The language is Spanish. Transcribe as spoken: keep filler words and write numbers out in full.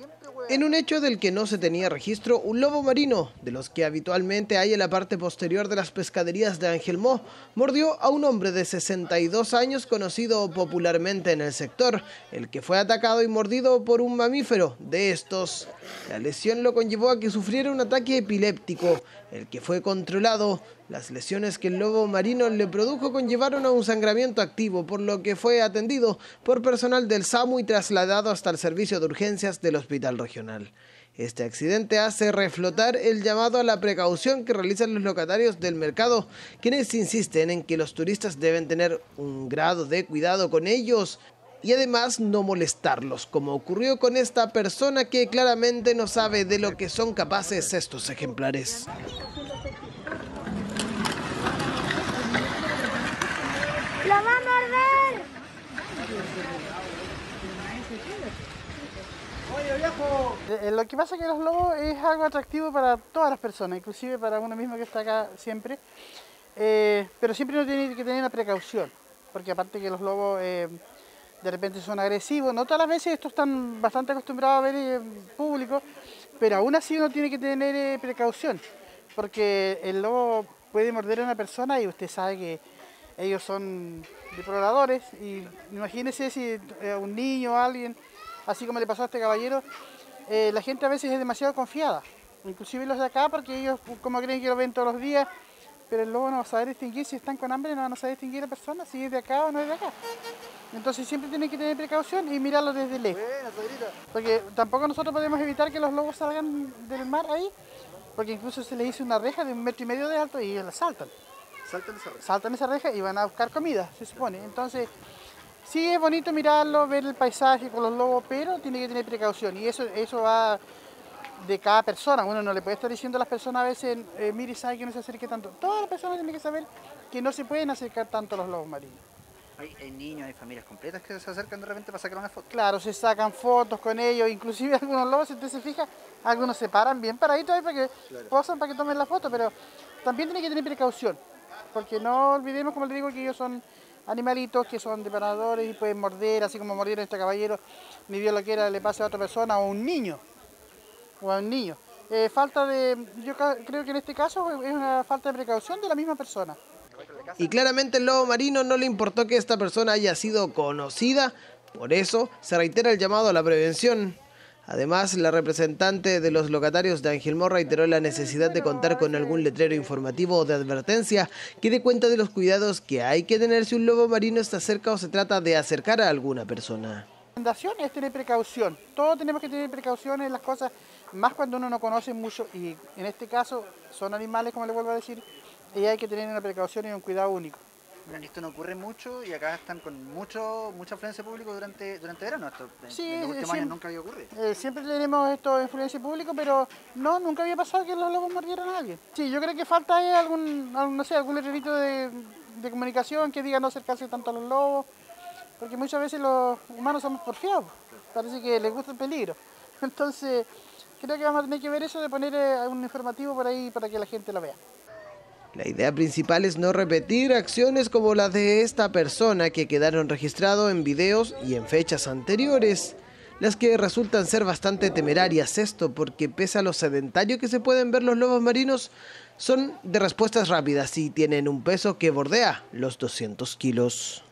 En un hecho del que no se tenía registro, un lobo marino, de los que habitualmente hay en la parte posterior de las pescaderías de Angelmó, mordió a un hombre de sesenta y dos años conocido popularmente en el sector, el que fue atacado y mordido por un mamífero de estos. La lesión lo conllevó a que sufriera un ataque epiléptico, el que fue controlado. Las lesiones que el lobo marino le produjo conllevaron a un sangramiento activo, por lo que fue atendido por personal del SAMU y trasladado hasta el servicio de urgencias del hospital regional. Este accidente hace reflotar el llamado a la precaución que realizan los locatarios del mercado, quienes insisten en que los turistas deben tener un grado de cuidado con ellos y además no molestarlos, como ocurrió con esta persona que claramente no sabe de lo que son capaces estos ejemplares. ¡Lo va a morder! Oye, viejo. Eh, lo que pasa es que los lobos es algo atractivo para todas las personas, inclusive para uno mismo que está acá siempre, eh, pero siempre uno tiene que tener una precaución, porque aparte que los lobos eh, de repente son agresivos, no todas las veces estos están bastante acostumbrados a ver en público, pero aún así uno tiene que tener eh, precaución, porque el lobo puede morder a una persona y usted sabe que ellos son depredadores, y imagínese si a un niño o a alguien, así como le pasó a este caballero, eh, la gente a veces es demasiado confiada, inclusive los de acá, porque ellos como creen que lo ven todos los días, pero el lobo no va a saber distinguir si están con hambre, no van a saber distinguir a personas, si es de acá o no es de acá. Entonces siempre tienen que tener precaución y mirarlo desde lejos, porque tampoco nosotros podemos evitar que los lobos salgan del mar ahí, porque incluso se les hizo una reja de un metro y medio de alto y ellos la saltan. Saltan esa reja. Saltan esa reja y van a buscar comida, se supone. Entonces, sí es bonito mirarlo, ver el paisaje con los lobos, pero tiene que tener precaución. Y eso, eso va de cada persona. Uno no le puede estar diciendo a las personas a veces, eh, mire, sabe que no se acerque tanto. Todas las personas tienen que saber que no se pueden acercar tanto a los lobos marinos. Hay, hay niños, hay familias completas que se acercan de repente para sacar una foto. Claro, se sacan fotos con ellos, inclusive algunos lobos, si usted se fija, algunos se paran bien paraditos ahí para que claro. posan, para que tomen la foto, pero también tiene que tener precaución. Porque no olvidemos, como les digo, que ellos son animalitos que son depredadores y pueden morder, así como mordieron a este caballero, ni Dios lo quiera le pase a otra persona o a un niño. O a un niño. Eh, falta de, yo creo que en este caso es una falta de precaución de la misma persona. Y claramente el lobo marino no le importó que esta persona haya sido conocida, por eso se reitera el llamado a la prevención. Además, la representante de los locatarios de Angelmó reiteró la necesidad de contar con algún letrero informativo o de advertencia que dé cuenta de los cuidados que hay que tener si un lobo marino está cerca o se trata de acercar a alguna persona. La recomendación es tener precaución. Todos tenemos que tener precauciones en las cosas, más cuando uno no conoce mucho, y en este caso son animales, como le vuelvo a decir, y hay que tener una precaución y un cuidado único. Esto no ocurre mucho y acá están con mucho mucha afluencia pública durante durante verano. Esto sí, en los últimos siempre, años nunca había ocurrido. Eh, siempre tenemos esto de influencia pública, pero no, nunca había pasado que los lobos mordieran a alguien. Sí, yo creo que falta ahí algún, algún no sé, algún letrerito de, de comunicación que diga no acercarse tanto a los lobos, porque muchas veces los humanos somos porfiados, parece que les gusta el peligro. Entonces, creo que vamos a tener que ver eso de poner eh, un informativo por ahí para que la gente lo vea. La idea principal es no repetir acciones como las de esta persona que quedaron registrados en videos y en fechas anteriores, las que resultan ser bastante temerarias. Esto porque pese a lo sedentario que se pueden ver los lobos marinos, son de respuestas rápidas y tienen un peso que bordea los doscientos kilos.